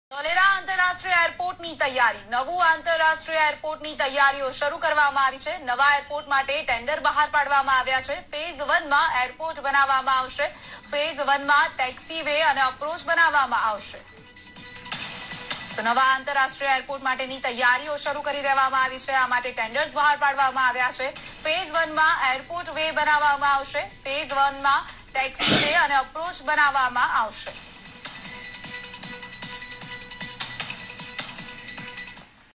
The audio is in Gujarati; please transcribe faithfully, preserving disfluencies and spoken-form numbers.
ધોલેરા આંતરરાષ્ટ્રીય એરપોર્ટની તૈયારી નવું આંતરરાષ્ટ્રીય એરપોર્ટની તૈયારીઓ શરૂ કરવામાં આવી છે। નવા એરપોર્ટ માટે ટેન્ડર બહાર પાડવામાં આવ્યા છે। ફેઝ વન માં એરપોર્ટ બનાવવામાં આવશે। ફેઝ વન માં ટેક્સીવે અને અપ્રોચ બનાવવામાં આવશે। તો નવા આંતરરાષ્ટ્રીય એરપોર્ટ માટેની તૈયારીઓ શરૂ કરી દેવામાં આવી છે। આ માટે ટેન્ડર્સ બહાર પાડવામાં આવ્યા છે। ફેઝ વન માં એરપોર્ટ વે બનાવવામાં આવશે। ફેઝ વન માં ટેક્સીવે અને અપ્રોચ બનાવવામાં આવશે।